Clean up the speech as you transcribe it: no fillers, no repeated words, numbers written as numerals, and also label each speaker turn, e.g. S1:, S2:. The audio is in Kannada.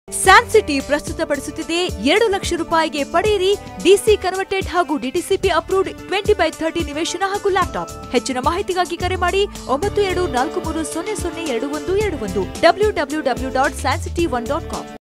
S1: ಸ್ಯಾನ್ಸಿಟಿ ಪ್ರಸ್ತುತಪಡಿಸುತ್ತಿದೆ 2 ಲಕ್ಷ ರೂಪಾಯಿಗೆ ಪಡೆಯಿರಿ ಡಿಸಿ ಕನ್ವರ್ಟೆಡ್ ಹಾಗೂ ಡಿಟಿಸಿಪಿ ಅಪ್ರೂವ್ಡ್ 20/30 ನಿವೇಶನ ಹಾಗೂ ಲ್ಯಾಪ್ಟಾಪ್. ಹೆಚ್ಚಿನ ಮಾಹಿತಿಗಾಗಿ ಕರೆ ಮಾಡಿ 9243002121 www.sancity1.com.